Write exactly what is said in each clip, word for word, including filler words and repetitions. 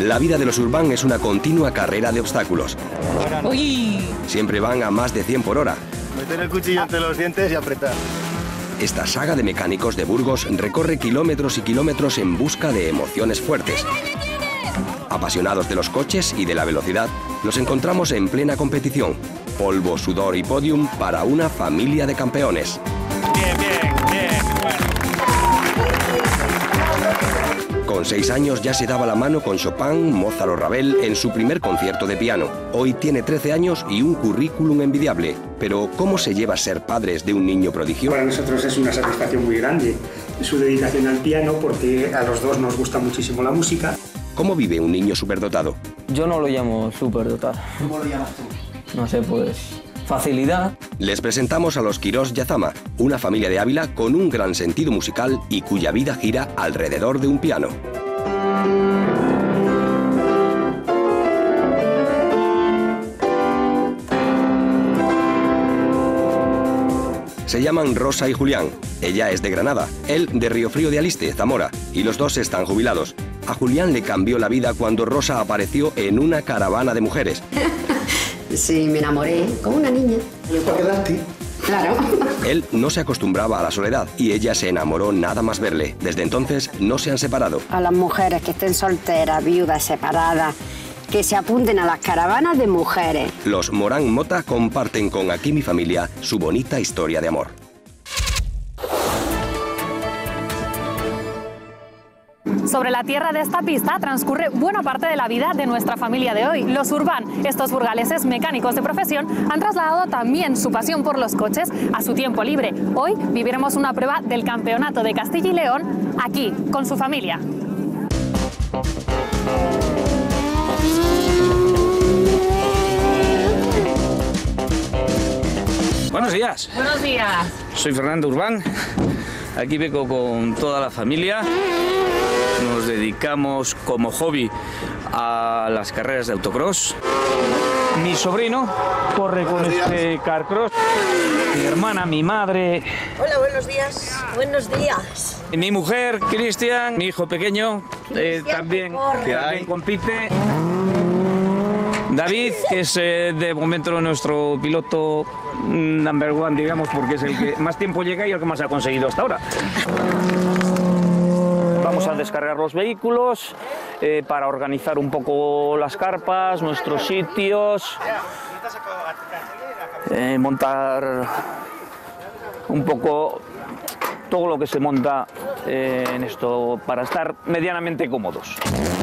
La vida de los Urbán es una continua carrera de obstáculos. Uy. Siempre van a más de cien por hora. Meter el cuchillo entre los dientes y apretar. Esta saga de mecánicos de Burgos recorre kilómetros y kilómetros en busca de emociones fuertes. Apasionados de los coches y de la velocidad, nos encontramos en plena competición. Polvo, sudor y podium para una familia de campeones. Bien, bien, bien. Con seis años ya se daba la mano con Chopin, Mozart o Ravel en su primer concierto de piano. Hoy tiene trece años y un currículum envidiable. Pero ¿cómo se lleva a ser padres de un niño prodigio? Para nosotros es una satisfacción muy grande su dedicación al piano, porque a los dos nos gusta muchísimo la música. ¿Cómo vive un niño superdotado? Yo no lo llamo superdotado. ¿Cómo lo llamas tú? No sé, pues facilidad. Les presentamos a los Quirós Yazama, una familia de Ávila con un gran sentido musical y cuya vida gira alrededor de un piano. Se llaman Rosa y Julián. Ella es de Granada, él de Riofrío de Aliste, Zamora, y los dos están jubilados. A Julián le cambió la vida cuando Rosa apareció en una caravana de mujeres. Sí, me enamoré como una niña. ¿Y para quedarte? Claro. Él no se acostumbraba a la soledad y ella se enamoró nada más verle. Desde entonces no se han separado. A las mujeres que estén solteras, viudas, separadas, que se apunten a las caravanas de mujeres. Los Morán Mota comparten con Aquí mi familia su bonita historia de amor. Sobre la tierra de esta pista transcurre buena parte de la vida de nuestra familia de hoy. Los Urbán, estos burgaleses mecánicos de profesión, han trasladado también su pasión por los coches a su tiempo libre. Hoy viviremos una prueba del campeonato de Castilla y León aquí, con su familia. Buenos días. Buenos días. Soy Fernando Urbán. Aquí vengo con toda la familia. Nos dedicamos como hobby a las carreras de autocross. Mi sobrino corre con este carcross. Mi hermana, mi madre. Hola, buenos días. Buenos días. Mi mujer, Cristian, mi hijo pequeño, eh, también, que también compite. David, que es eh, de momento nuestro piloto number one, digamos, porque es el que más tiempo llega y el que más ha conseguido hasta ahora. Vamos a descargar los vehículos eh, para organizar un poco las carpas, nuestros sitios, eh, montar un poco todo lo que se monta eh, en esto para estar medianamente cómodos.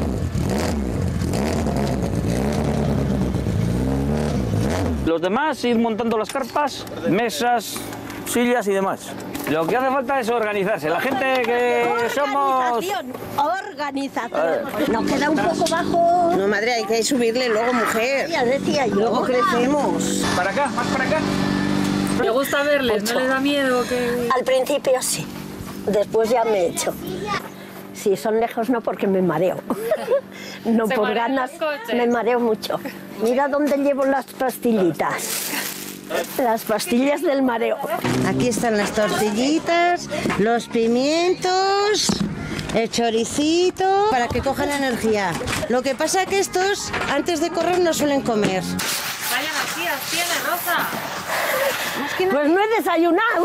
Los demás ir montando las carpas, mesas, sillas y demás. Lo que hace falta es organizarse. La gente que somos... Organización, organización. Nos queda un poco bajo. No, madre, hay que subirle luego, mujer. Ya decía yo. Luego crecemos. Para acá, más para acá. ¿Le gusta verles? ¿No les da miedo que...? Al principio sí. Después ya me he hecho. Si son lejos no, porque me mareo. No por ganas, me mareo mucho. Mira dónde llevo las pastillitas. Las pastillas del mareo. Aquí están las tortillitas, los pimientos, el choricito, para que cojan energía. Lo que pasa es que estos, antes de correr, no suelen comer. Vaya energías tiene, Rosa. Pues no he desayunado.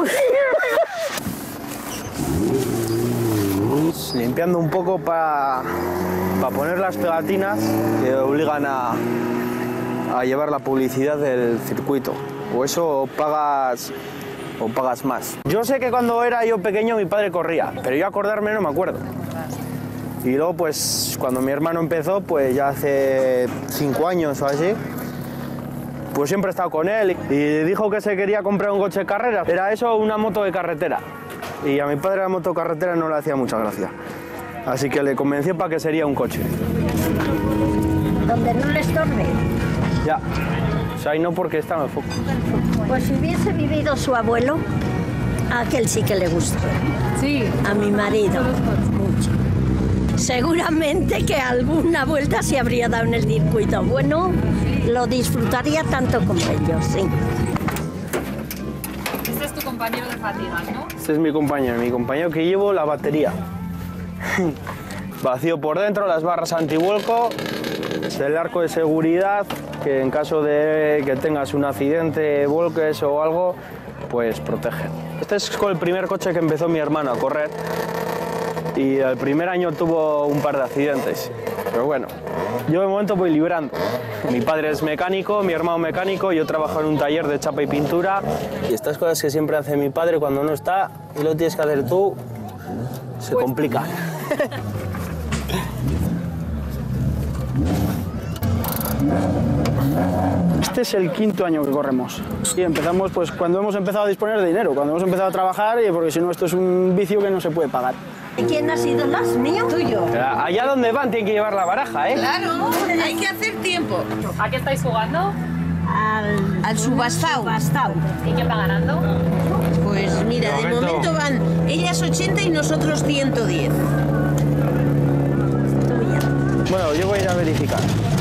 Limpiando un poco para pa poner las pegatinas que obligan a, a llevar la publicidad del circuito. O eso o pagas, o pagas más. Yo sé que cuando era yo pequeño mi padre corría, pero yo acordarme no me acuerdo. Y luego pues cuando mi hermano empezó, pues ya hace cinco años o así, pues siempre he estado con él y dijo que se quería comprar un coche de carreras. Era eso, una moto de carretera. Y a mi padre la moto de carretera no le hacía mucha gracia. Así que le convencí para que sería un coche. Donde no le estorbe. Ya. O sea, ahí no, porque está en el foco. Pues si hubiese vivido su abuelo, a aquel sí que le gusta. Sí. A mi marido. Mucho. Seguramente que alguna vuelta se habría dado en el circuito. Bueno, lo disfrutaría tanto como ellos, sí. Este es tu compañero de fatigas, ¿no? Este es mi compañero, mi compañero que llevo la batería. vacío por dentro, las barras antivuelco, el arco de seguridad, que en caso de que tengas un accidente, volques o algo, pues protegen. Este es el primer coche que empezó mi hermano a correr y el primer año tuvo un par de accidentes, pero bueno, yo de momento voy librando. Mi padre es mecánico, mi hermano mecánico, yo trabajo en un taller de chapa y pintura y estas cosas que siempre hace mi padre cuando no está y lo tienes que hacer tú, se pues... complican. Este es el quinto año que corremos y empezamos pues cuando hemos empezado a disponer de dinero, cuando hemos empezado a trabajar, y porque si no esto es un vicio que no se puede pagar. ¿Y quién ha sido las mío? Tuyo. Allá donde van tienen que llevar la baraja, ¿eh? Claro, hay que hacer tiempo. ¿A qué estáis jugando? Al, al subastao. subastao. ¿Y quién va ganando? Pues mira, de momento, de momento van ellas ochenta y nosotros ciento diez. Bueno, yo voy a ir a verificar.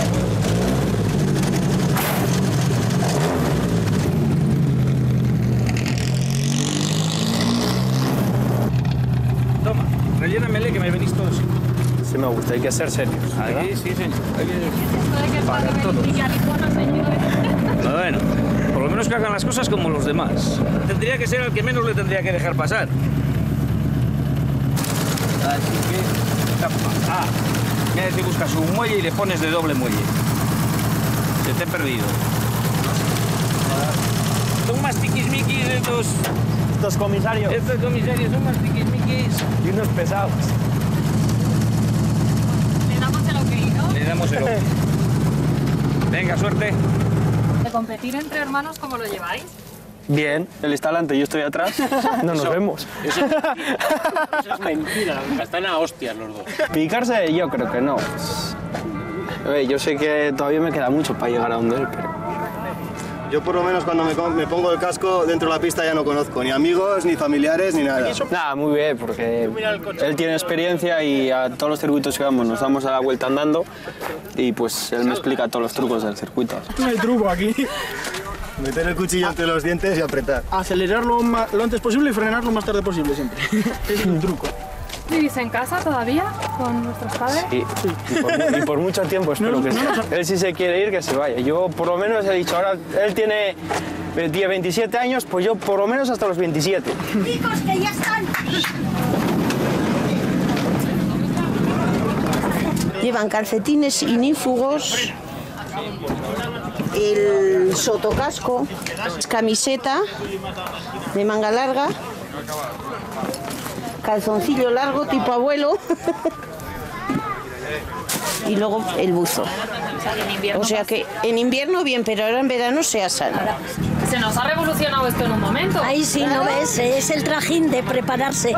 Toma, rellénamele que me venís todos. Sí me gusta, hay que ser serios. Aquí sí, señor. Hay que pagar todos. Bueno, por lo menos que hagan las cosas como los demás. Tendría que ser el que menos le tendría que dejar pasar. Así que... Ah, mira, te buscas un muelle y le pones de doble muelle. Se te ha perdido. Son más tiquismiquis estos... Estos comisarios. Estos comisarios son más tiquismiquis. Y unos pesados. Le damos el ok, ¿no? Le damos el ok. Venga, suerte. ¿De competir entre hermanos cómo lo lleváis? Bien, él está delante y yo estoy atrás. No nos eso, vemos. Eso, eso es mentira. Están a hostias los dos. Picarse, yo creo que no. A ver, yo sé que todavía me queda mucho para llegar a donde él, pero... Yo por lo menos cuando me, me pongo el casco dentro de la pista ya no conozco ni amigos, ni familiares, ni nada. Nada, muy bien, porque él tiene experiencia y a todos los circuitos que vamos nos damos a la vuelta andando y pues él me explica todos los trucos del circuito. No hay truco aquí. Meter el cuchillo entre los dientes y apretar. Acelerarlo lo antes posible y frenarlo lo más tarde posible siempre. Es un truco. ¿Vivís en casa todavía con nuestros padres? Sí, sí. Y, por, y por mucho tiempo espero no, que no, no, él si se quiere ir, que se vaya. Yo por lo menos he dicho, ahora él tiene veintisiete años, pues yo por lo menos hasta los veintisiete. Chicos, que ya están. Llevan calcetines inífugos, el sotocasco, camiseta de manga larga, calzoncillo largo tipo abuelo y luego el buzo. O sea que en invierno bien, pero ahora en verano se asan. Se nos ha revolucionado esto en un momento. Ahí sí, ¿no ves? Es el trajín de prepararse.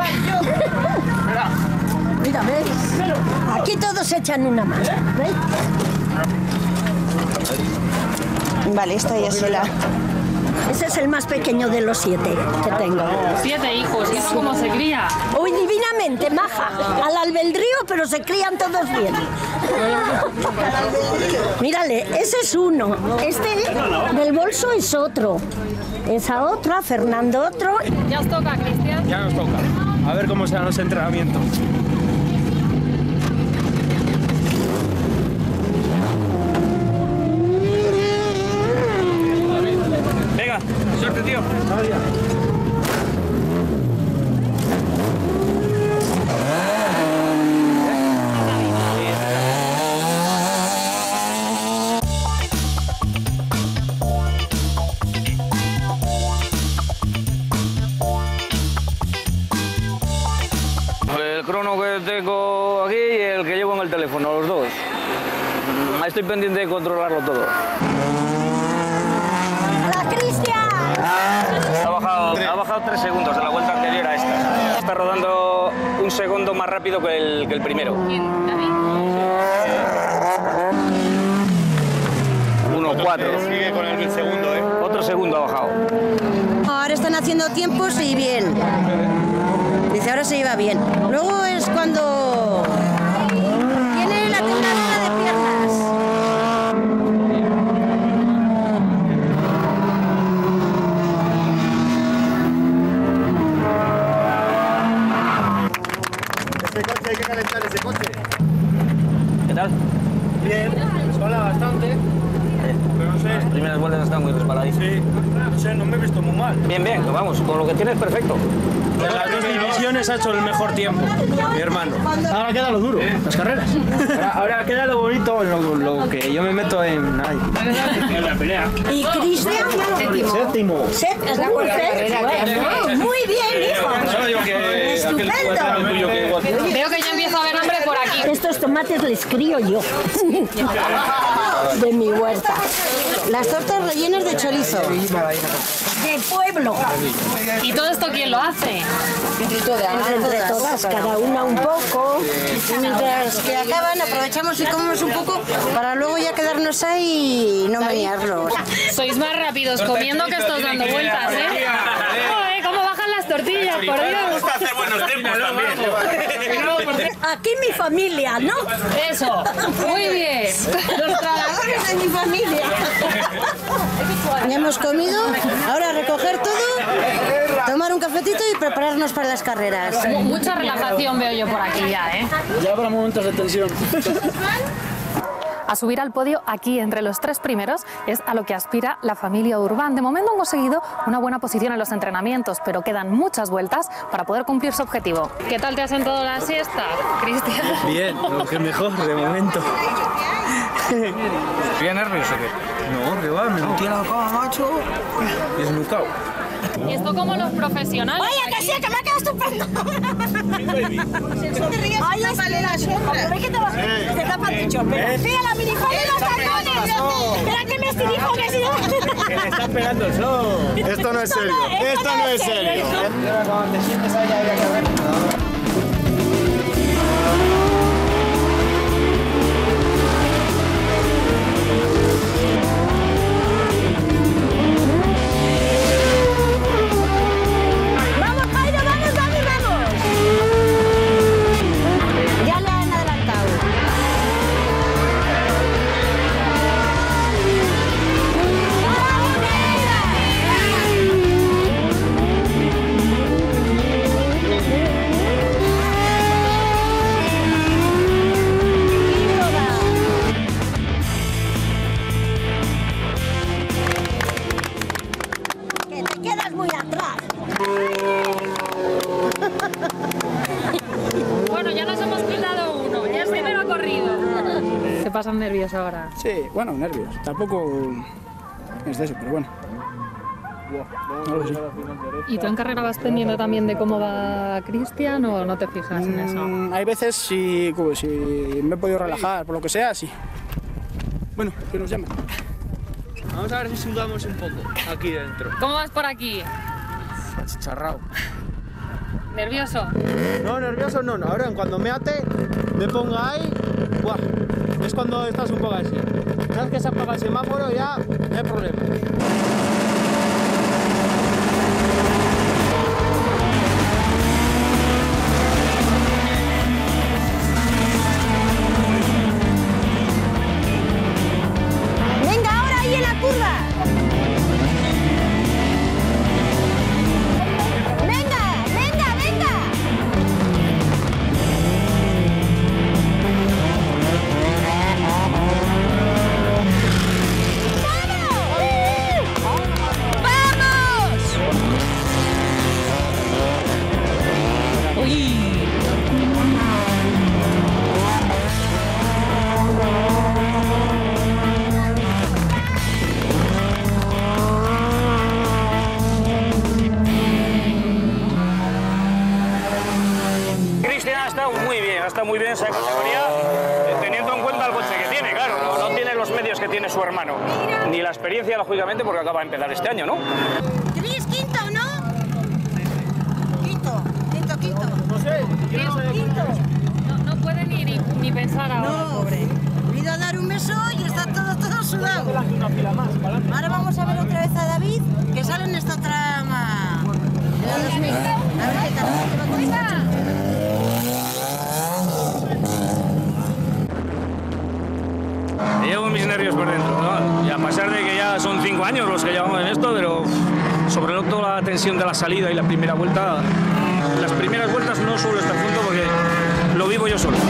Mira, ¿ves? Aquí todos echan una mano. ¿Ves? Vale, esta ya se la... Ese es el más pequeño de los siete que tengo. Siete hijos, ¿y eso cómo se cría? Uy, divinamente, maja. Al albedrío, pero se crían todos bien. Mírale, ese es uno. Este del bolso es otro. Esa otra, Fernando otro. Ya os toca, Cristian. Ya nos toca. A ver cómo serán los entrenamientos. Suerte, tío. El crono que tengo aquí y el que llevo en el teléfono, los dos. Estoy pendiente de controlarlo todo. Ha bajado, ha bajado tres segundos de la vuelta anterior a esta. Está rodando un segundo más rápido que el, que el primero. uno cuatro. Sigue con el segundo, ¿eh? Otro segundo ha bajado. Ahora están haciendo tiempos y bien. Dice, ahora se lleva bien. Luego es cuando tiene la tendadera de piernas. Este coche hay que calentar ese coche. ¿Qué tal? Bien, resbala bastante. Pero no sé. Las primeras vueltas están muy resbaladizas. Sí, no sé, no me he visto muy mal. Bien, bien, vamos, con lo que tienes perfecto. En las dos divisiones ha hecho el mejor tiempo, mi hermano. Ahora queda lo duro, las carreras. Ahora, ahora queda lo bonito, lo, lo que yo me meto en, ay, en la pelea. ¿Y Cristian? Séptimo. Séptimo. Séptimo. Muy bien, hijo. Estupendo. Veo que ya empiezo a ver hambre por aquí. Estos tomates les crío yo. De mi huerta. Las tortas rellenas de chorizo. De pueblo. ¿Y todo esto quién lo hace? Entre todas. Entre todas, cada una un poco. Mientras que acaban, aprovechamos y comemos un poco para luego ya quedarnos ahí y no menearlos. Sois más rápidos comiendo que estos dando vueltas, ¿eh? Joder, ¿cómo bajan las tortillas, por Dios? Me gusta hacer buenos tiempos también. Aquí mi familia, ¿no? Eso, muy bien. Los trabajadores de mi familia. Ya hemos comido, ahora recoger todo, tomar un cafetito y prepararnos para las carreras. Mucha relajación veo yo por aquí ya, ¿eh? Ya habrá momentos de tensión. A subir al podio aquí entre los tres primeros es a lo que aspira la familia Urbán. De momento han conseguido una buena posición en los entrenamientos, pero quedan muchas vueltas para poder cumplir su objetivo. ¿Qué tal te ha sentado la siesta, Cristian? Bien, lo que mejor de momento. ¿Bien nervioso o qué? No, que va, me metí a la cama, macho. Desnucado. ¿Y esto como los profesionales? Oye, que sí, que me ha quedado estupendo. Ay, vale la sombra. ¿Ves que te vas? Te tapan mucho. Sí, a la minifalda y los tacones. Espera que me estirijo, que si no... Que le está pegando el sol. Esto no es serio. Esto no es serio. Cuando te sientes ahí, habría que ver. Bueno, ya nos hemos quitado uno, ya el primero ha corrido. ¿Te pasan nervios ahora? Sí, bueno, nervios. Tampoco es de eso, pero bueno. No lo sé. ¿Y tú en carrera vas pendiente también de cómo va Cristian o no te fijas en eso? Mm, hay veces si, como, si me he podido relajar, por lo que sea, sí. Bueno, que nos llamen. Vamos a ver si sudamos un poco aquí dentro. ¿Cómo vas por aquí? Achicharrao. ¿Nervioso? No, nervioso no, no. Ahora cuando me ate, me ponga ahí, ¡buah! Es cuando estás un poco así. Una vez que se apaga el semáforo ya no hay problema. Venga, ahora ahí en la curva. Está muy bien esa categoría, teniendo en cuenta el coche que tiene, claro, no, no tiene los medios que tiene su hermano, ni la experiencia, lógicamente, porque acaba de empezar este año, ¿no? ¿Cris quinto o no? Quinto, quinto, quinto. No sé, yo no sé. Quinto. No, no puede ni, ni, ni pensar ahora, No, pobre. he ido a dar un beso y está todo, todo sudado. Una fila más, para adelante. Ahora vamos a ver otra vez a David, que sale en esta trama de la dos mil. A ver qué tal se va con esta chica. Llevo mis nervios por dentro, ¿no? Y a pesar de que ya son cinco años los que llevamos en esto, pero sobre todo la tensión de la salida y la primera vuelta, las primeras vueltas no suelo estar junto porque lo vivo yo solo.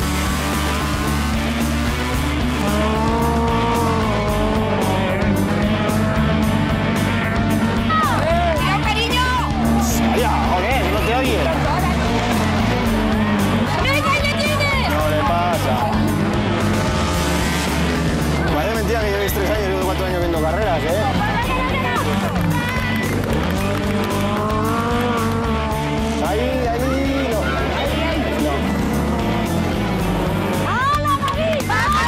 Carreras, ¿eh? Ahí, ahí, no. No. ¡Hola, David!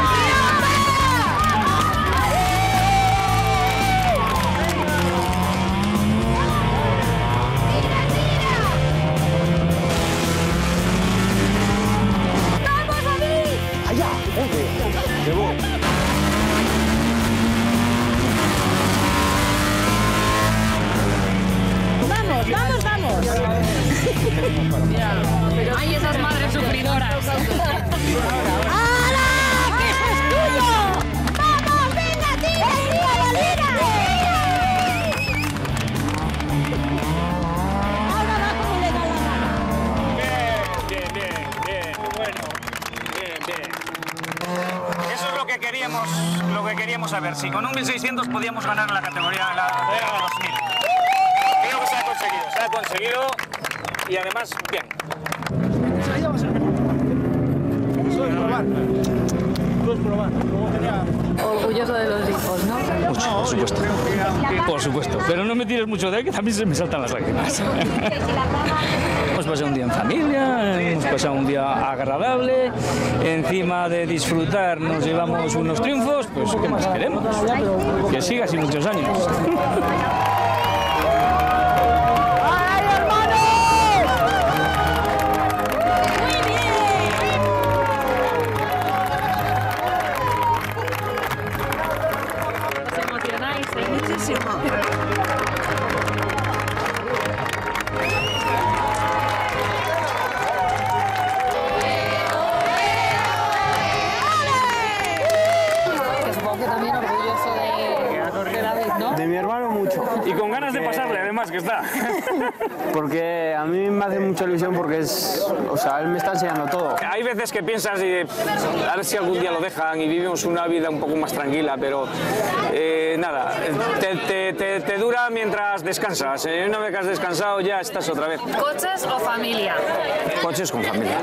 ¡Vamos, David! ¡Allá! ¡Joder! ¡Qué bueno! ¡Vamos, vamos! ¡Ay, esas madres sufridoras! ¡Hala! ¡Que eso es tuyo! ¡Vamos, venga, tira, tira, tira! Ahora va como le da la gana. Bien, bien, bien, bien, bueno, bien, bien. Eso es lo que queríamos, lo que queríamos saber. Si con un mil seiscientos podíamos ganar en la categoría de la de dos mil. Creo que se ha conseguido, se ha conseguido y además, bien. Eso es probar. Eso es probar. Orgulloso de los hijos, ¿no? Mucho, por supuesto. Por supuesto. Pero no me tires mucho de ahí, que también se me saltan las lágrimas. Hemos pasado un día en familia, hemos pasado un día agradable. Encima de disfrutar nos llevamos unos triunfos, pues ¿qué más queremos? Que siga así muchos años. De mi hermano mucho. Y con ganas de pasarle, además, que está. Porque a mí me hace mucha ilusión porque es... O sea, él me está enseñando todo. Hay veces que piensas y a ver si algún día lo dejan y vivimos una vida un poco más tranquila, pero eh, nada, te, te, te, te dura mientras descansas. Eh, una vez que has descansado ya estás otra vez. ¿Coches o familia? Coches con familia.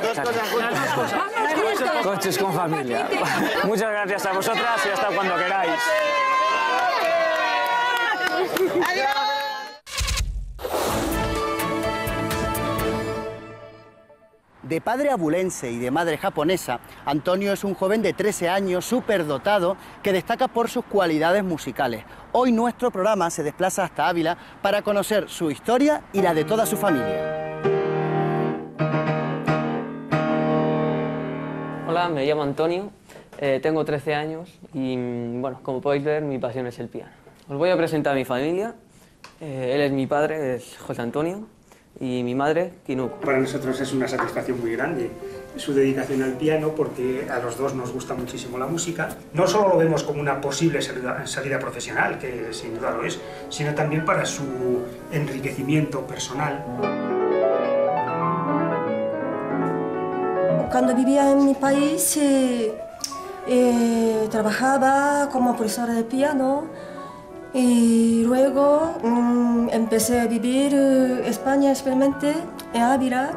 Coches con familia. Muchas gracias a vosotras y hasta cuando queráis. De padre abulense y de madre japonesa, Antonio es un joven de trece años, superdotado, que destaca por sus cualidades musicales. Hoy nuestro programa se desplaza hasta Ávila para conocer su historia y la de toda su familia. Hola, me llamo Antonio, eh, tengo trece años y, bueno, como podéis ver, mi pasión es el piano. Os voy a presentar a mi familia. Eh, él es mi padre, es José Antonio, y mi madre, Kinuko. Para nosotros es una satisfacción muy grande su dedicación al piano porque a los dos nos gusta muchísimo la música. No solo lo vemos como una posible salida, salida profesional, que sin duda lo es, sino también para su enriquecimiento personal. Cuando vivía en mi país, eh, eh, trabajaba como profesora de piano y luego mm, empecé a vivir en eh, España, especialmente en Ávila.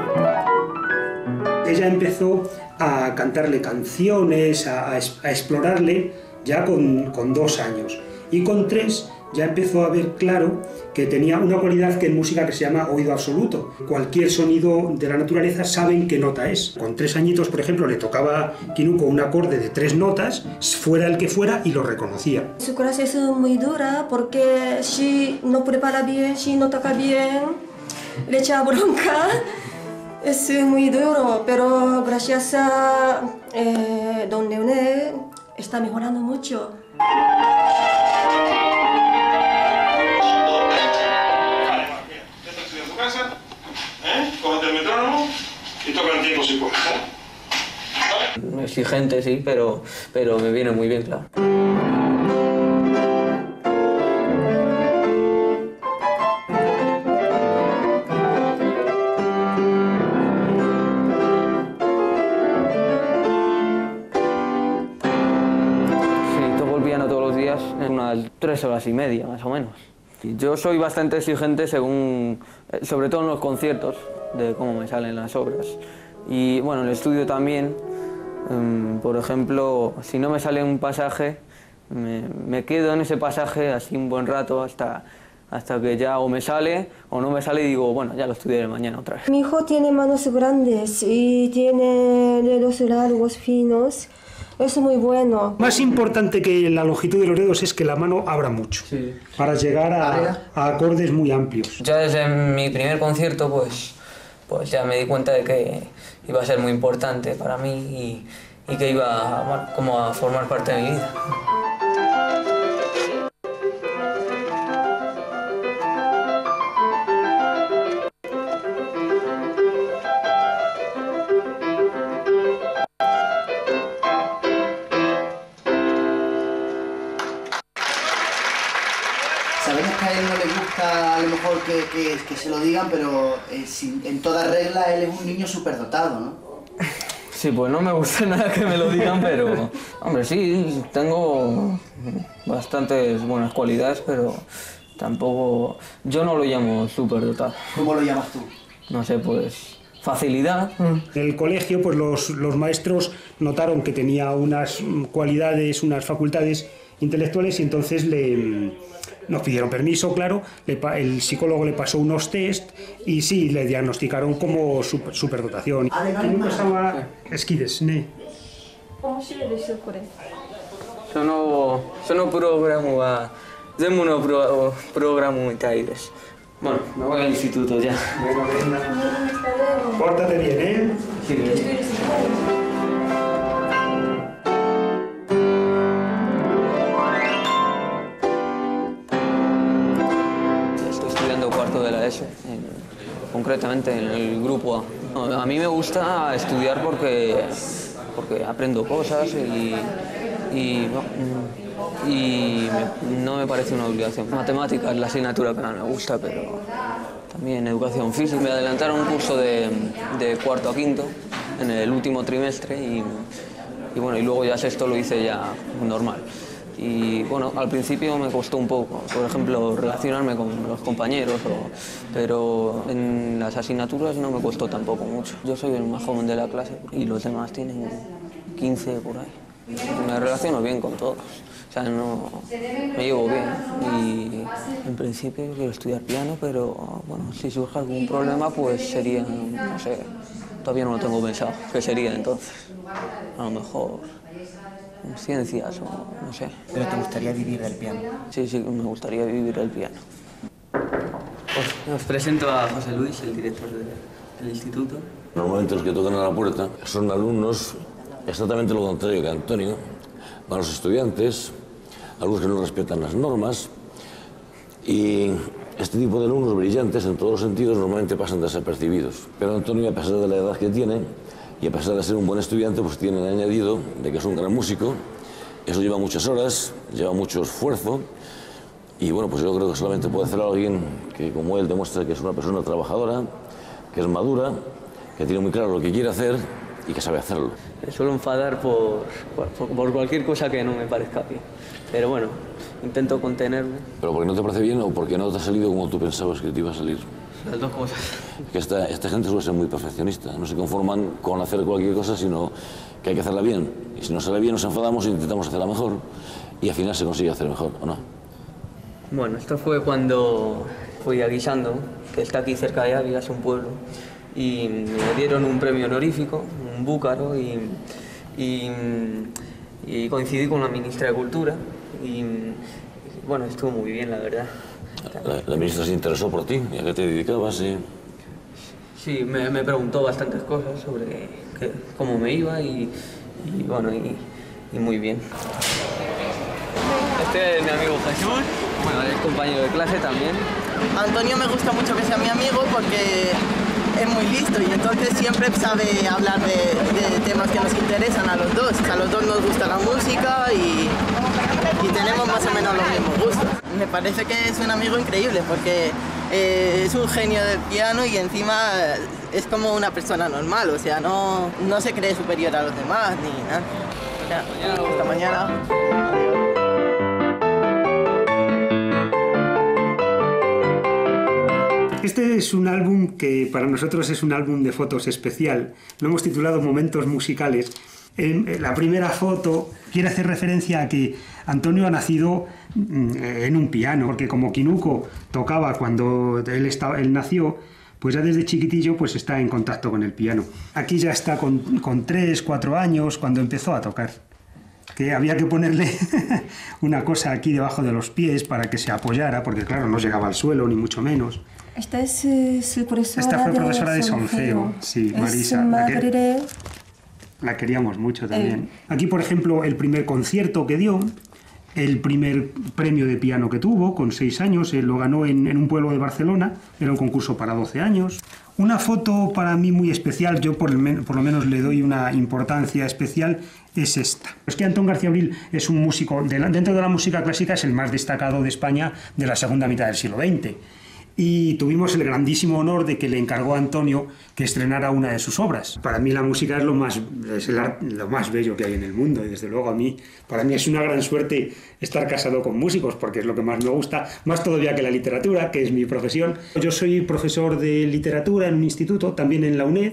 Ella empezó a cantarle canciones, a, a, a explorarle ya con, con dos años y con tres ya empezó a ver claro que tenía una cualidad que en música que se llama oído absoluto. Cualquier sonido de la naturaleza saben qué nota es. Con tres añitos, por ejemplo, le tocaba a Kinuko un acorde de tres notas, fuera el que fuera, y lo reconocía. Su clase es muy dura porque si no prepara bien, si no toca bien, le echa bronca. Es muy duro, pero gracias a eh, Don Leonel está mejorando mucho. Cógete el metrónomo y toca el tiempo si puedes, ¿eh? Exigente, sí, pero, pero me viene muy bien, claro. unas tres horas y media, más o menos. Yo soy bastante exigente según, sobre todo en los conciertos, de cómo me salen las obras. Y bueno, en el estudio también, um, por ejemplo, si no me sale un pasaje, me, me quedo en ese pasaje así un buen rato hasta, hasta que ya o me sale o no me sale y digo, bueno, ya lo estudiaré mañana otra vez. Mi hijo tiene manos grandes y tiene dedos largos, finos. Es muy bueno. Más importante que la longitud de los dedos es que la mano abra mucho, sí, para llegar a, a acordes muy amplios. Ya desde mi primer concierto, pues, pues ya me di cuenta de que iba a ser muy importante para mí y, y que iba, bueno, como a formar parte de mi vida. Sabemos que a él no le gusta a lo mejor que, que, que se lo digan, pero eh, sin, en toda regla él es un niño superdotado, ¿no? Sí, pues no me gusta nada que me lo digan, pero... Hombre, sí, tengo bastantes buenas cualidades, pero tampoco... Yo no lo llamo superdotado. ¿Cómo lo llamas tú? No sé, pues... facilidad. En el colegio, pues los, los maestros notaron que tenía unas cualidades, unas facultades intelectuales y entonces le... Nos pidieron permiso, claro, le, el psicólogo le pasó unos test y sí, le diagnosticaron como super, superdotación. Sono, sono programu a... Zemuno pro, programu itaides. Bueno, me voy al instituto ya. Pórtate bien, ¿eh? Sí, bien. De la ESO, en, concretamente en el grupo A. A mí me gusta estudiar porque, porque aprendo cosas y, y, y me, no me parece una obligación. Matemáticas es la asignatura que más me gusta, pero también educación física. Me adelantaron un curso de, de cuarto a quinto en el último trimestre y, y, bueno, y luego ya sexto lo hice ya normal. Y bueno, al principio me costó un poco, por ejemplo, relacionarme con los compañeros, o, pero en las asignaturas no me costó tampoco mucho. Yo soy el más joven de la clase y los demás tienen quince por ahí. Me relaciono bien con todos, o sea, no, me llevo bien y en principio quiero estudiar piano, pero bueno, si surge algún problema pues sería, no sé, todavía no lo tengo pensado, ¿qué sería entonces? A lo mejor... ciencias o no sé. ¿Pero te gustaría vivir del piano? Sí, sí, me gustaría vivir del piano. Os, os presento a José Luis, el director de, del instituto. Normalmente los que tocan a la puerta son alumnos exactamente lo contrario que Antonio, malos estudiantes, alumnos que no respetan las normas y este tipo de alumnos brillantes en todos los sentidos normalmente pasan desapercibidos. Pero Antonio, a pesar de la edad que tiene, y a pesar de ser un buen estudiante, pues tiene el añadido de que es un gran músico. Eso lleva muchas horas, lleva mucho esfuerzo. Y bueno, pues yo creo que solamente puede hacerlo alguien que, como él, demuestra que es una persona trabajadora, que es madura, que tiene muy claro lo que quiere hacer y que sabe hacerlo. Me suelo enfadar por, por, por cualquier cosa que no me parezca bien. Pero bueno, intento contenerme. ¿Pero porque no te parece bien o porque no te ha salido como tú pensabas que te iba a salir? Las dos cosas. Que esta, esta gente suele ser muy perfeccionista. No se conforman con hacer cualquier cosa, sino que hay que hacerla bien. Y si no sale bien, nos enfadamos e intentamos hacerla mejor. Y al final se consigue hacer mejor, ¿o no? Bueno, esto fue cuando fui a Guisando, que está aquí cerca de Ávila, es un pueblo. Y me dieron un premio honorífico, un búcaro, y, y, y coincidí con la ministra de Cultura. Y bueno, estuvo muy bien, la verdad. La, la ministra se interesó por ti, ¿y a qué te dedicabas? ¿Eh? Sí, me, me preguntó bastantes cosas sobre qué, cómo me iba y, y bueno, y, y muy bien. Este es mi amigo Jesús, bueno, es compañero de clase también. Antonio me gusta mucho que sea mi amigo porque es muy listo y entonces siempre sabe hablar de, de temas que nos interesan a los dos. A los dos nos gusta la música y, y tenemos más o menos los mismos gustos. Me parece que es un amigo increíble porque eh, es un genio del piano y encima es como una persona normal, o sea, no, no se cree superior a los demás ni nada. Ya, hasta mañana. Este es un álbum que para nosotros es un álbum de fotos especial. Lo hemos titulado Momentos Musicales. En la primera foto quiere hacer referencia a que Antonio ha nacido en un piano, porque como Kinuko tocaba cuando él, estaba, él nació, pues ya desde chiquitillo pues está en contacto con el piano. Aquí ya está con, con tres, cuatro años cuando empezó a tocar. Que había que ponerle una cosa aquí debajo de los pies para que se apoyara, porque claro, no llegaba al suelo, ni mucho menos. Esta es eh, su profesora Esta fue de profesora de solfeo. solfeo, sí, Es Marisa. madre La, que, de... la queríamos mucho también. Aquí, por ejemplo, el primer concierto que dio, el primer premio de piano que tuvo, con seis años, él lo ganó en, en un pueblo de Barcelona, era un concurso para doce años. Una foto para mí muy especial, yo por, el, por lo menos le doy una importancia especial, es esta. Es que Antón García Abril es un músico, de la, dentro de la música clásica es el más destacado de España de la segunda mitad del siglo veinte. Y tuvimos el grandísimo honor de que le encargó a Antonio que estrenara una de sus obras. Para mí la música es lo más, es el arte, lo más bello que hay en el mundo, y desde luego a mí, para mí es una gran suerte estar casado con músicos, porque es lo que más me gusta, más todavía que la literatura, que es mi profesión. Yo soy profesor de literatura en un instituto, también en la UNED.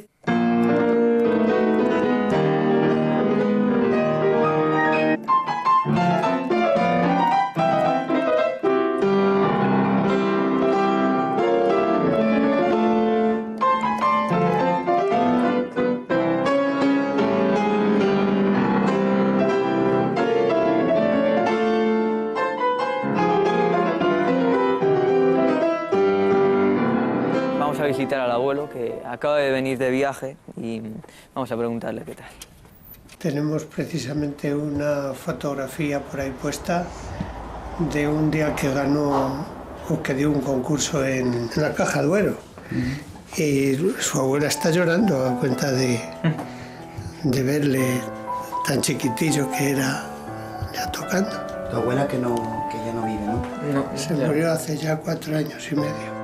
Visitar al abuelo, que acaba de venir de viaje, y vamos a preguntarle qué tal. Tenemos precisamente una fotografía por ahí puesta de un día que ganó o que dio un concurso en, en la Caja Duero. Mm. Y su abuela está llorando a cuenta de, de verle tan chiquitillo que era ya tocando. Tu abuela que, no, que ya no vive, ¿no? No, se ya. murió hace ya cuatro años y medio.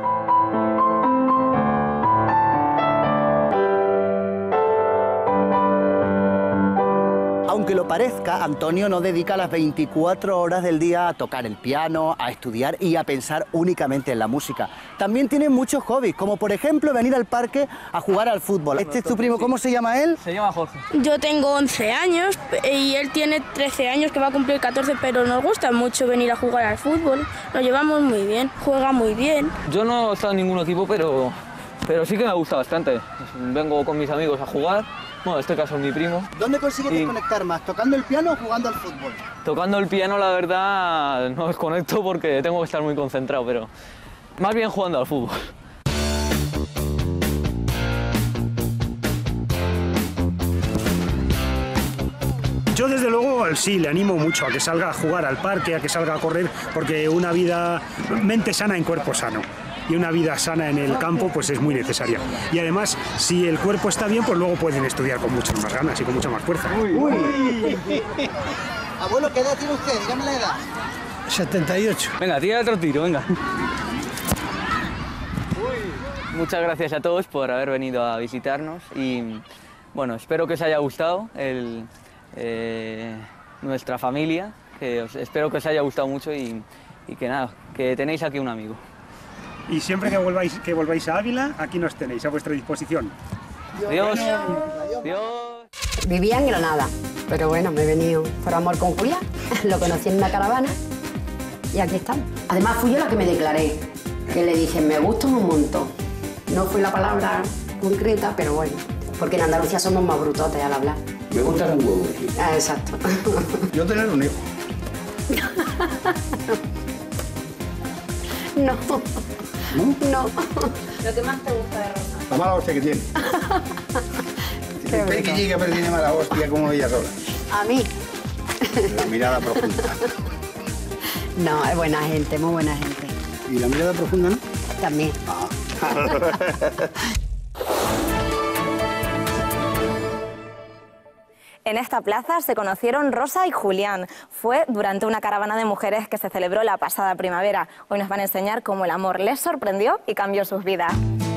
Aunque lo parezca, Antonio no dedica las veinticuatro horas del día a tocar el piano, a estudiar y a pensar únicamente en la música. También tiene muchos hobbies, como por ejemplo venir al parque a jugar al fútbol. Este es tu primo, ¿cómo se llama él? Se llama Jorge. Yo tengo once años y él tiene trece años, que va a cumplir catorce, pero nos gusta mucho venir a jugar al fútbol. Nos llevamos muy bien, juega muy bien. Yo no he estado en ningún equipo, pero, pero sí que me gusta bastante. Vengo con mis amigos a jugar. Bueno, en este caso es mi primo. ¿Dónde consigues y... desconectar más? ¿Tocando el piano o jugando al fútbol? Tocando el piano, la verdad, no desconecto porque tengo que estar muy concentrado, pero más bien jugando al fútbol. Yo desde luego sí, le animo mucho a que salga a jugar al parque, a que salga a correr, porque una vida, mente sana en cuerpo sano. Y una vida sana en el campo pues es muy necesaria. Y además, si el cuerpo está bien, pues luego pueden estudiar con muchas más ganas y con mucha más fuerza. Uy. Uy. Abuelo, ¿qué edad tiene usted? Dígame la edad. setenta y ocho. Venga, tira otro tiro, venga. Uy. Muchas gracias a todos por haber venido a visitarnos y bueno, espero que os haya gustado el, eh, nuestra familia, que os, espero que os haya gustado mucho y, y que nada, que tenéis aquí un amigo. Y siempre que volváis, que volváis a Ávila, aquí nos tenéis a vuestra disposición. Adiós. Adiós. Vivía en Granada, pero bueno, me he venido por amor con Julián. Lo conocí en una caravana y aquí estamos. Además fui yo la que me declaré, que le dije, me gusta un montón. No fue la palabra concreta, pero bueno, porque en Andalucía somos más brutotes al hablar. Me gusta un huevo. Ah, exacto. Yo tener un hijo. No. ¿No? No. ¿Lo que más te gusta de Rosa? La mala hostia que tiene. Qué que llegue, pero tiene mala hostia como ella sola. A mí. La mirada profunda. No, es buena gente, muy buena gente. ¿Y la mirada profunda no? También. Ah. En esta plaza se conocieron Rosa y Julián. Fue durante una caravana de mujeres que se celebró la pasada primavera. Hoy nos van a enseñar cómo el amor les sorprendió y cambió sus vidas.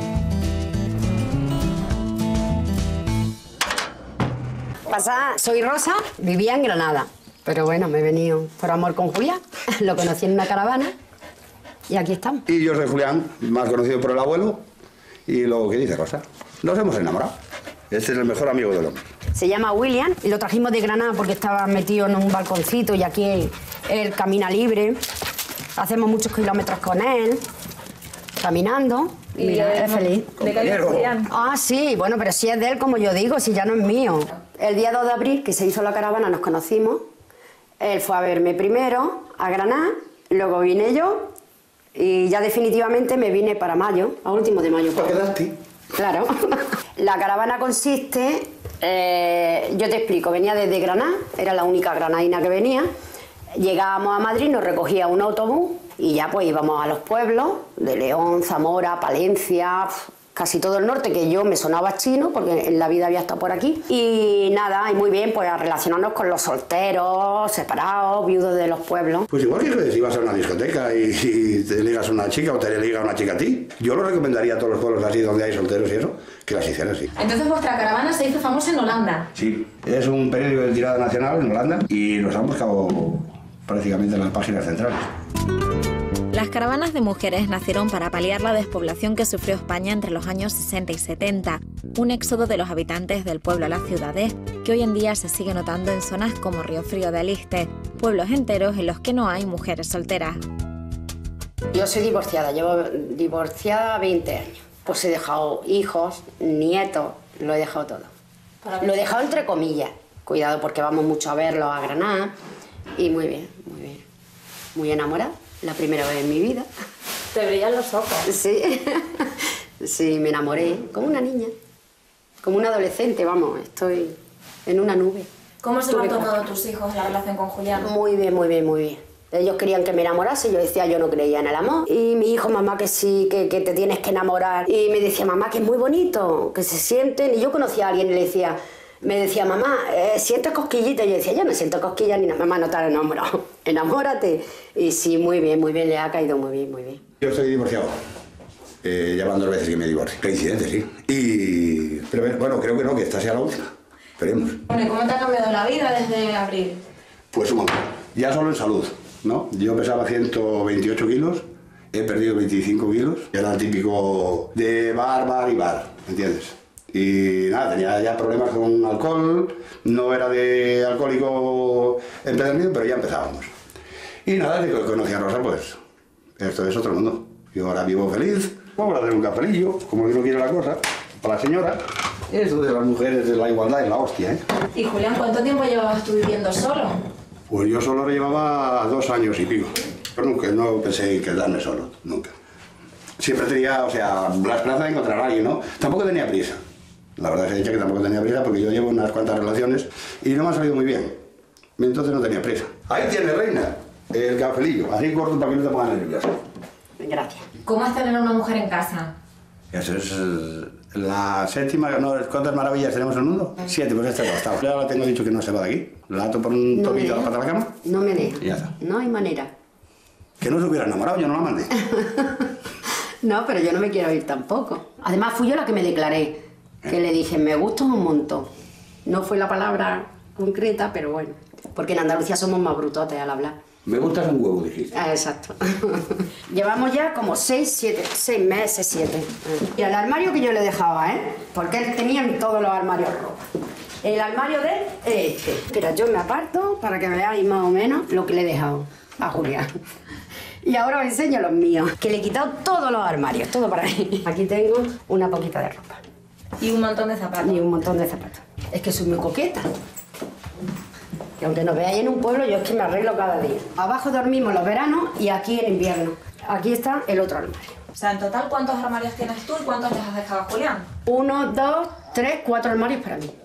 Pasa, soy Rosa, vivía en Granada, pero bueno, me he venido por amor con Julián. Lo conocí en una caravana Y aquí estamos. Y yo soy Julián, más conocido por el abuelo, y lo que dice Rosa. Nos hemos enamorado. Este es el mejor amigo del hombre. Se llama William y lo trajimos de Granada porque estaba metido en un balconcito y aquí él camina libre. Hacemos muchos kilómetros con él, caminando. Y Mira, eh, es feliz. ¿De qué es Julián? Ah, sí, bueno, pero si es de él, como yo digo, si ya no es mío. El día dos de abril, que se hizo la caravana, nos conocimos. Él fue a verme primero a Granada, luego vine yo y ya definitivamente me vine para mayo, a último de mayo. ¿Para quedarte? Claro. La caravana consiste, eh, yo te explico, venía desde Granada, era la única granadina que venía. Llegábamos a Madrid, nos recogía un autobús y ya pues íbamos a los pueblos de León, Zamora, Palencia, casi todo el norte, que yo me sonaba chino porque en la vida había estado por aquí. Y nada, y muy bien, pues a relacionarnos con los solteros, separados, viudos de los pueblos. Pues igual que si vas a una discoteca y, y te ligas a una chica o te liga una chica a ti. Yo lo recomendaría a todos los pueblos así donde hay solteros y eso, que las hicieran así. Entonces vuestra caravana se hizo famosa en Holanda. Sí, es un periódico de tirada nacional en Holanda y nos han buscado prácticamente en las páginas centrales. Las caravanas de mujeres nacieron para paliar la despoblación que sufrió España entre los años sesenta y setenta, un éxodo de los habitantes del pueblo a las ciudades que hoy en día se sigue notando en zonas como Río Frío de Aliste, pueblos enteros en los que no hay mujeres solteras. Yo soy divorciada, llevo divorciada veinte años. Pues he dejado hijos, nietos, lo he dejado todo. Lo he dejado entre comillas. Cuidado porque vamos mucho a verlo a Granada y muy bien, muy bien. Muy enamorada. La primera vez en mi vida. Te brillan los ojos. Sí, sí, me enamoré, como una niña, como una adolescente, vamos, estoy en una nube. ¿Cómo se lo han Tuve tomado que- tus hijos la relación con Julián? Muy bien, muy bien, muy bien. Ellos querían que me enamorase, yo decía, yo no creía en el amor. Y mi hijo, mamá, que sí, que, que te tienes que enamorar. Y me decía, mamá, que es muy bonito, que se sienten. Y yo conocía a alguien y le decía, me decía, mamá, eh, ¿sientes cosquillitas? Y yo decía, yo no siento cosquillas ni nada. Mamá, no te has enamorado, enamórate. Y sí, muy bien, muy bien, le ha caído muy bien, muy bien. Yo estoy divorciado. Eh, ya van dos veces que me divorcio. Qué incidente, sí. Y... Pero bueno, creo que no, que esta sea la última. Esperemos. Bueno, ¿y cómo te ha cambiado la vida desde abril? Pues un montón. Ya solo en salud, ¿no? Yo pesaba ciento veintiocho kilos, he perdido veinticinco kilos. Era el típico de bar, bar y bar, ¿entiendes? Y nada, tenía ya problemas con alcohol, no era de alcohólico empedernido, pero ya empezábamos. Y nada, desde que conocí a Rosa, pues esto es otro mundo. Yo ahora vivo feliz, vamos a hacer un cafelillo, como Dios quiere la cosa, para la señora. Eso de las mujeres, de la igualdad es la hostia, ¿eh? Y Julián, ¿cuánto tiempo llevabas tú viviendo solo? Pues yo solo llevaba dos años y pico. Pero nunca, no pensé en quedarme solo, nunca. Siempre tenía, o sea, la esperanza de encontrar a alguien, ¿no? Tampoco tenía prisa. La verdad es que he dicho que tampoco tenía prisa porque yo llevo unas cuantas relaciones y no me ha salido muy bien. Entonces no tenía prisa. Ahí tiene, reina, el cafelillo. Así corto para que no te pongas nerviosa. Gracias. ¿Cómo es tener a una mujer en casa? Eso es eh, la séptima, ¿no? ¿Cuántas maravillas tenemos en el mundo? Siete, pues este costado. Ya la tengo dicho que no se va de aquí. La ato por un No tobillo a me la pata de la cama No me deja, y ya está. no hay manera. Que no se hubiera enamorado, yo no la mandé. No, pero yo no me quiero ir tampoco. Además, fui yo la que me declaré, que le dije, me gustas un montón. No fue la palabra concreta, pero bueno. Porque en Andalucía somos más brutotes al hablar. Me gustas un huevo, dijiste. Ah, exacto. Llevamos ya como seis, siete, seis meses, siete. Y el armario que yo le dejaba, ¿eh? Porque él tenía en todos los armarios ropa. El armario de él es este. Mira, yo me aparto para que veáis más o menos lo que le he dejado a Julián. Y ahora os enseño los míos, que le he quitado todos los armarios, todo para ahí. Aquí tengo una poquita de ropa. Y un montón de zapatos. Y un montón de zapatos. Es que soy muy coqueta. Que aunque nos veáis en un pueblo, yo es que me arreglo cada día. Abajo dormimos los veranos y aquí en invierno. Aquí está el otro armario. O sea, en total, ¿cuántos armarios tienes tú y cuántos les has dejado a Julián? Uno, dos, tres, cuatro armarios para mí.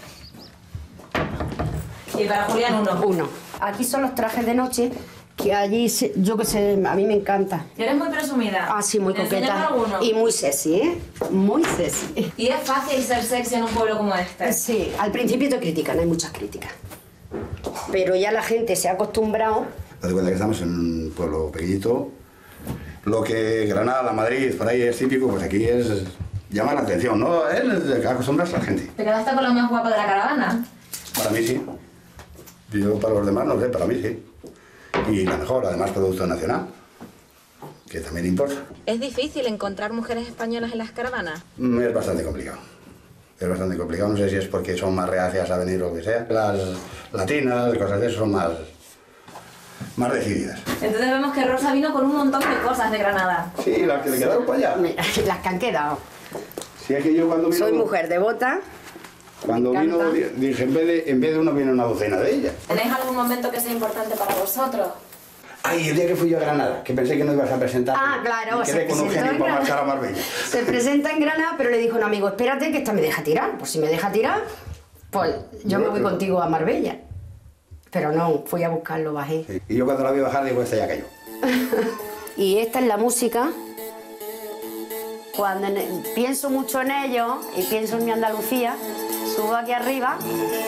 Y para Julián uno. Uno. Aquí son los trajes de noche, que allí, se- yo que sé, a mí me encanta. ¿Y eres muy presumida? Ah, sí, muy Enséñame coqueta. alguno. Y muy sexy, ¿eh? Muy sexy. ¿Y es fácil ser sexy en un pueblo como este? Sí, al principio te critican, hay muchas críticas. Pero ya la gente se ha acostumbrado. Date cuenta que estamos en un pueblo pequeñito. Lo que Granada, Madrid, por ahí es típico, pues aquí es llama la atención, ¿no? Es acostumbrarse a la gente. ¿Te quedaste con la más guapa de la caravana? Para mí sí. Yo para los demás no sé, para mí sí. Y la mejor, además producto nacional. que también importa. ¿Es difícil encontrar mujeres españolas en las caravanas? Mm, Es bastante complicado. Es bastante complicado, no sé si es porque son más reacias a venir o lo que sea. Las latinas, cosas de eso, son más, más decididas. Entonces vemos que Rosa vino con un montón de cosas de Granada. Sí, las que le quedaron para allá. Las que han quedado. Sí, es que yo cuando vino... Soy mujer devota. Cuando me vino, encanta. dije, en vez, de, en vez de uno viene una docena de ellas. ¿Tenéis algún momento que sea importante para vosotros? Ay, el día que fui yo a Granada, que pensé que no ibas a presentar. Ah, claro, y se quedé con un presentó genio en para Granada. marchar a Marbella. Se presenta en Granada, pero le dijo a un amigo, espérate que esta me deja tirar. Pues si me deja tirar, pues yo me voy contigo a Marbella. Pero no, fui a buscarlo, bajé. Sí. Y yo cuando la vi bajar digo, esta ya cayó. Y esta es la música. Cuando en- pienso mucho en ello y pienso en mi Andalucía, subo aquí arriba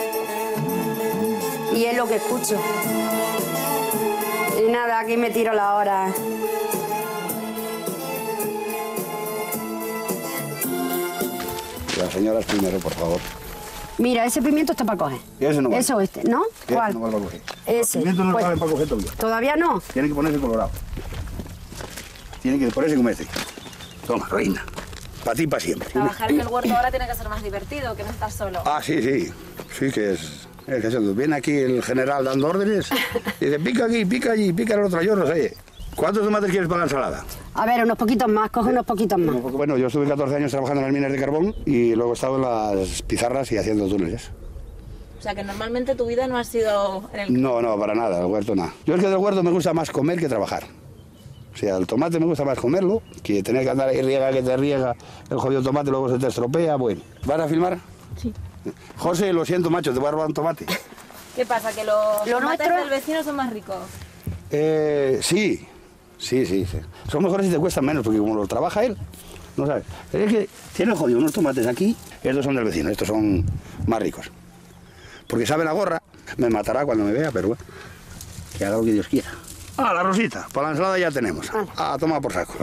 y es lo que escucho. Y nada, aquí me tiro la hora. Las señoras primero, por favor. Mira, ese pimiento está para coger. Ese no vale. Eso este, ¿no? Ese ¿Cuál? no vale para coger. Ese. Los pimientos no Pues, valen para coger todavía. ¿Todavía no? Tiene que ponerse colorado. Tiene que ponerse como este. Toma, reina. Para ti, para siempre. Trabajar en el huerto ahora tiene que ser más divertido, que no estar solo. Ah, sí, sí. Sí que es... es que se- viene aquí el general dando órdenes. Y dice, pica aquí, pica allí, pica el otro. Yo no sé. ¿Cuántos tomates quieres para la ensalada? A ver, unos poquitos más, coge unos poquitos más. Bueno, yo estuve catorce años trabajando en las minas de carbón y luego he estado en las pizarras y haciendo túneles. O sea que normalmente tu vida no ha sido en el... No, no, para nada, el huerto nada. Yo es que del huerto me gusta más comer que trabajar. O sea, el tomate me gusta más comerlo, que tener que andar ahí riega que te riega el jodido tomate, luego se te estropea, bueno. ¿Vas a filmar? Sí. José, lo siento, macho, te voy a robar un tomate. ¿Qué pasa? ¿Que los Lo tomates nuestro- del vecino son más ricos? Eh, sí, sí, sí, sí. Son mejores si te cuestan menos, porque como los trabaja él, no sabes. Pero es que tiene jodido unos tomates aquí, estos son del vecino, estos son más ricos. Porque sabe la gorra, me matará cuando me vea, pero bueno, que haga lo que Dios quiera. Ah, la rosita, para la ensalada ya tenemos. Ah, toma por saco.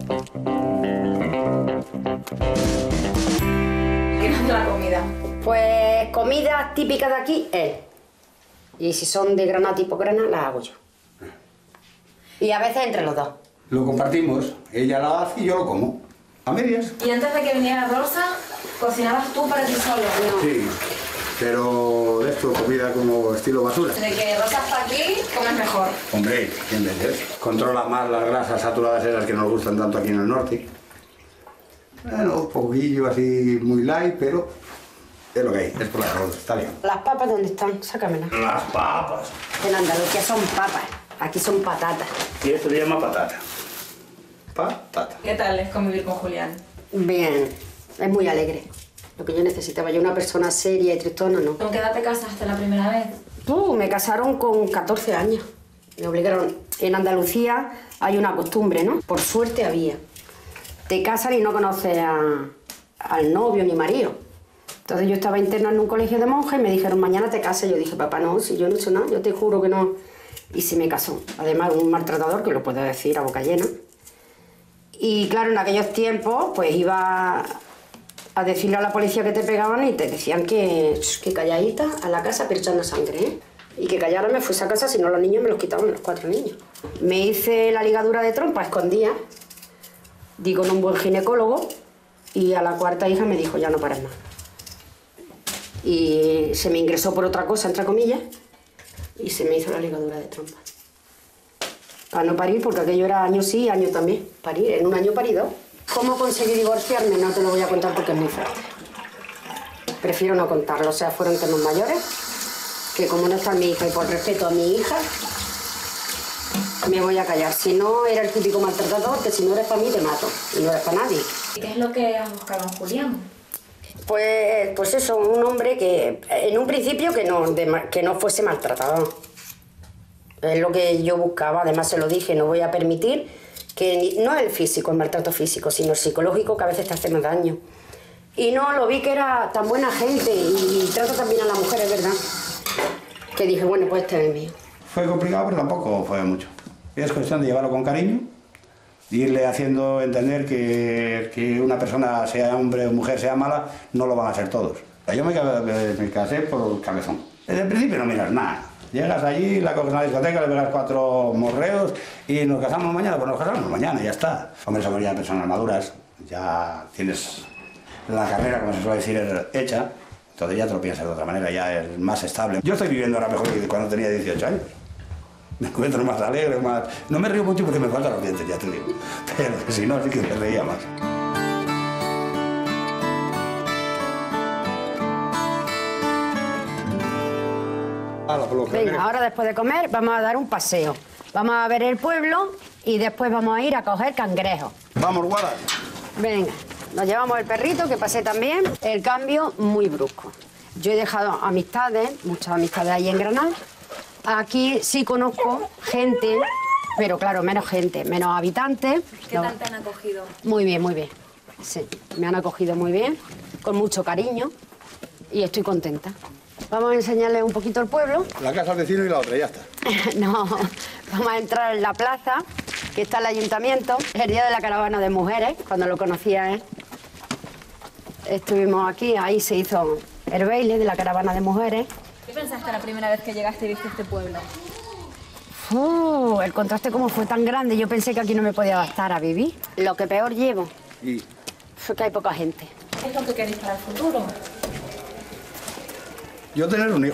¿Quién hace la comida? Pues comida típica de aquí, él. Y si son de Granada, tipo Granada, las hago yo. Y a veces entre los dos. Lo compartimos, ella la hace y yo lo como. A medias. Y antes de que viniera Rosa, cocinabas tú para ti solo. Sí, pero esto, comida como estilo basura. Desde que Rosa está aquí, comes mejor. Hombre, ¿quién ves? Controla más las grasas saturadas esas que nos gustan tanto aquí en el norte. Bueno, un poquillo así muy light, pero es lo que hay, es por la arroz, está bien. ¿Las papas dónde están? Sácamelas. Las papas. En Andalucía son papas, aquí son patatas. Y esto se llama patata. Patata. ¿Qué tal es convivir con Julián? Bien, es muy alegre. Lo que yo necesitaba, yo una persona seria y tristona, no. ¿Con qué edad te casaste la primera vez? Uh, me casaron con catorce años. Me obligaron. En Andalucía hay una costumbre, ¿no? Por suerte había. Te casan y no conoces a- al novio ni marido. Entonces yo estaba interna en un colegio de monjas y me dijeron, mañana te casas. Yo dije, papá, no, si yo no he hecho nada, yo te juro que no. Y se me casó. Además, un maltratador, que lo puedo decir a boca llena. Y claro, en aquellos tiempos, pues iba a decirle a la policía que te pegaban y te decían que, que calladita a la casa pero echando sangre, ¿eh? Y que callara me fuese a casa, si no los niños me los quitaban, los cuatro niños. Me hice la ligadura de trompa, escondía, di con un buen ginecólogo y a la cuarta hija me dijo, ya no paras más. Y se me ingresó por otra cosa, entre comillas, y se me hizo la ligadura de trompa. Para no parir, porque aquello era año sí, año también. Parir, en un año parí dos. ¿Cómo conseguí divorciarme? No te lo voy a contar porque es muy fuerte. Prefiero no contarlo, o sea, fueron temas mayores, que como no está mi hija y por respeto a mi hija, me voy a callar. Si no, era el típico maltratador, que si no eres para mí te mato, y no eres para nadie. ¿Y qué es lo que has buscado en Julián? Pues, pues eso, un hombre que, en un principio, que no, de ma- que no fuese maltratador. Es lo que yo buscaba, además se lo dije, no voy a permitir que, ni- no el físico, el maltrato físico, sino el psicológico, que a veces te hace más daño. Y no, lo vi que era tan buena gente y, y trata también a la mujer, es verdad. Que dije, bueno, pues este es mío. Fue complicado, pero tampoco fue mucho. Es cuestión de llevarlo con cariño, de irle haciendo entender que, que una persona, sea hombre o mujer, sea mala, no lo van a ser todos. Yo me, ca- me casé por cabezón. Desde el principio no miras nada. Llegas allí, la coges a la discoteca, le pegas cuatro morreos y nos casamos mañana, pues nos casamos mañana, ya está. Hombre, somos ya personas maduras, ya tienes la carrera, como se suele decir, hecha, entonces ya te lo piensas de otra manera, ya es más estable. Yo estoy viviendo ahora mejor que cuando tenía dieciocho años. Me encuentro más alegre, más... No me río mucho porque me faltan los dientes, ya te digo. Pero si no, sí que me reía más. Venga, ahora después de comer vamos a dar un paseo. Vamos a ver el pueblo y después vamos a ir a coger cangrejos. Vamos, Guada. Venga, nos llevamos el perrito, que pasé también. El cambio muy brusco. Yo he dejado amistades, muchas amistades ahí en Granada. Aquí sí conozco gente, pero claro, menos gente, menos habitantes. ¿Qué tal te han acogido? Muy bien, muy bien. Sí, me han acogido muy bien, con mucho cariño y estoy contenta. Vamos a enseñarles un poquito el pueblo. La casa del vecino y la otra, ya está. No, vamos a entrar en la plaza, que está el ayuntamiento. Es el día de la caravana de mujeres, cuando lo conocía él. Estuvimos aquí, ahí se hizo el baile de la caravana de mujeres. ¿Qué pensaste la primera vez que llegaste y viste este pueblo? Uh, el contraste como fue tan grande, yo pensé que aquí no me podía adaptar a vivir. Lo que peor llevo ¿Y? fue que hay poca gente. ¿Qué es lo que queréis para el futuro? Yo tener un hijo.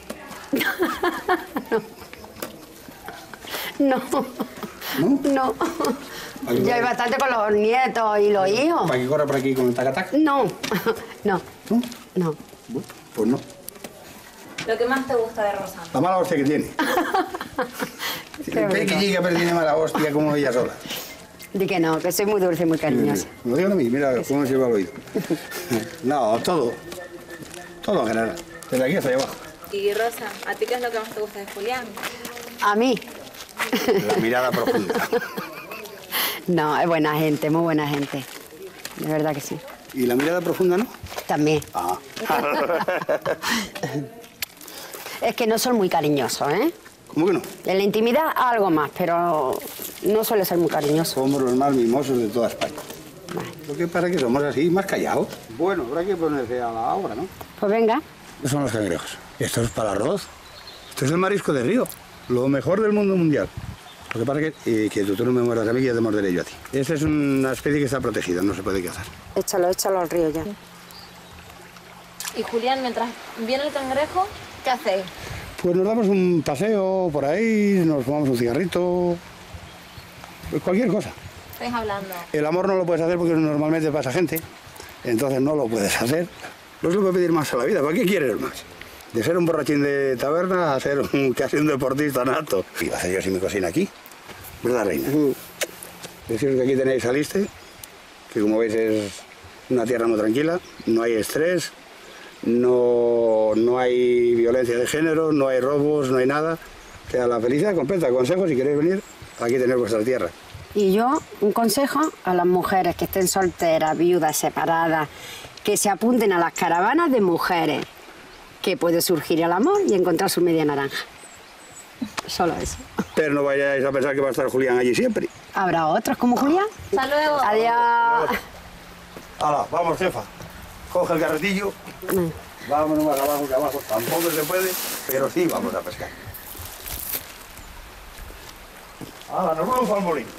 No. ¿No? No. Ya hay bastante con los nietos y los hijos. ¿Para que corra por aquí con el tac-tac? No. No. ¿No? No. Bueno, pues no. ¿Lo que más te gusta de Rosa? La mala hostia que tiene. Qué El que llega pero tiene mala hostia como ella sola. Di que no, que soy muy dulce y muy cariñosa. Me lo digo a mí, mira cómo se lleva al oído. No, todo. Todo en general. Desde aquí hasta allá abajo. Y Rosa, ¿a ti qué es lo que más te gusta de Julián? A mí. La mirada profunda. No, es buena gente, muy buena gente. De verdad que sí. ¿Y la mirada profunda no? También. Ah. Es que no son muy cariñosos, ¿eh? ¿Cómo que no? En la intimidad algo más, pero no suele ser muy cariñoso. Somos los más mimosos de toda España. Vale. Lo que pasa es que somos así, más callados. Bueno, habrá que ponerse a la obra, ¿no? Pues venga. Estos son los cangrejos. Esto es para arroz. Esto es el marisco de río. Lo mejor del mundo mundial. Lo que pasa es que, eh, que tú, tú no me mueras a mí, que ya te morderé yo a ti. Esa es una especie que está protegida, no se puede cazar. Échalo, échalo al río ya. Y Julián, mientras viene el cangrejo, ¿qué hacéis? Pues nos damos un paseo por ahí, nos fumamos un cigarrito, pues cualquier cosa. Estáis hablando. El amor no lo puedes hacer porque normalmente pasa gente, entonces no lo puedes hacer. No se puede pedir más a la vida, ¿para qué quieres más? De ser un borrachín de taberna a ser un, casi un deportista nato. ¿Qué iba a hacer yo si mi cocina aquí? ¿Verdad, reina? Uh. Deciros que aquí tenéis Aliste, que como veis es una tierra muy tranquila, no hay estrés, no, no hay violencia de género, no hay robos, no hay nada. O sea, la felicidad completa. Consejo, si queréis venir, aquí tenéis vuestra tierra. Y yo, un consejo a las mujeres que estén solteras, viudas, separadas, que se apunten a las caravanas de mujeres, que puede surgir el amor y encontrar su media naranja. Solo eso. Pero no vayáis a pensar que va a estar Julián allí siempre. ¿Habrá otros como Julián? Hasta luego. Adiós. Hala, vamos, jefa. Coge el carretillo. Mm. Vámonos más abajo que abajo. Tampoco se puede, pero sí vamos a pescar. Hala, nos vamos al molino.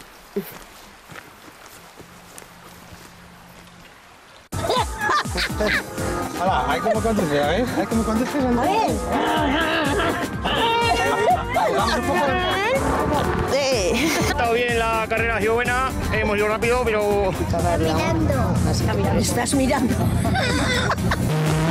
Hala, hay como conducir, ¿eh? Hay como conducir. A ver. Vamos un poco. Sí. Ha estado bien, la carrera ha sido buena, hemos ido rápido, pero... Está mirando. Estás mirando.